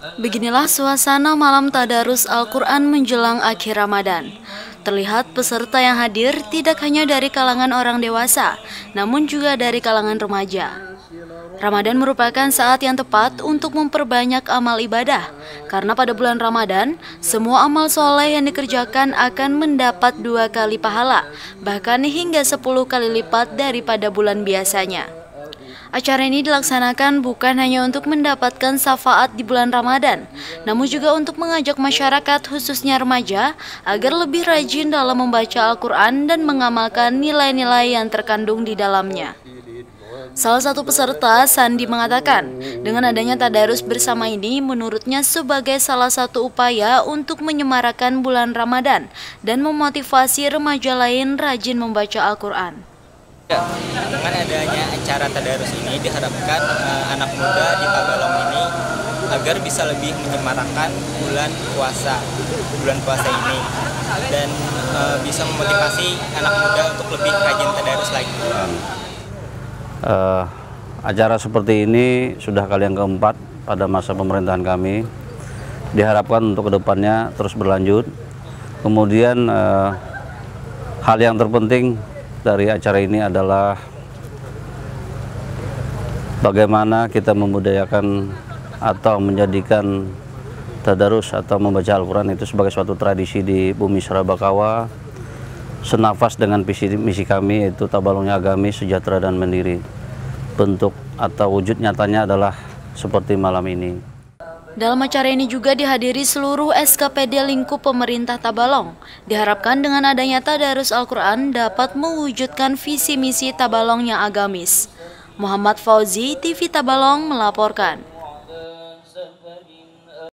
Beginilah suasana malam tadarus Al-Quran menjelang akhir Ramadan. Terlihat peserta yang hadir tidak hanya dari kalangan orang dewasa, namun juga dari kalangan remaja. Ramadan merupakan saat yang tepat untuk memperbanyak amal ibadah, karena pada bulan Ramadan, semua amal soleh yang dikerjakan akan mendapat 2 kali pahala, bahkan hingga 10 kali lipat daripada bulan biasanya. Acara ini dilaksanakan bukan hanya untuk mendapatkan syafaat di bulan Ramadan, namun juga untuk mengajak masyarakat khususnya remaja agar lebih rajin dalam membaca Al-Quran dan mengamalkan nilai-nilai yang terkandung di dalamnya. Salah satu peserta, Sandi, mengatakan dengan adanya tadarus bersama ini menurutnya sebagai salah satu upaya untuk menyemarakan bulan Ramadan dan memotivasi remaja lain rajin membaca Al-Quran. Ya, dengan adanya acara tadarus ini diharapkan anak muda di Tabalong ini agar bisa lebih menyemarakan bulan puasa ini dan bisa memotivasi anak muda untuk lebih rajin tadarus lagi. Acara seperti ini sudah kali yang keempat pada masa pemerintahan kami. Diharapkan untuk kedepannya terus berlanjut. Kemudian hal yang terpenting dari acara ini adalah bagaimana kita memudayakan atau menjadikan tadarus atau membaca Al-Quran itu sebagai suatu tradisi di bumi Sarabakawa, senafas dengan visi misi kami, yaitu Tabalongnya agamis, sejahtera dan mandiri. Bentuk atau wujud nyatanya adalah seperti malam ini. Dalam acara ini juga dihadiri seluruh SKPD lingkup pemerintah Tabalong. Diharapkan dengan adanya tadarus Al-Quran dapat mewujudkan visi misi Tabalong yang agamis. Muhammad Fauzi, TV Tabalong melaporkan.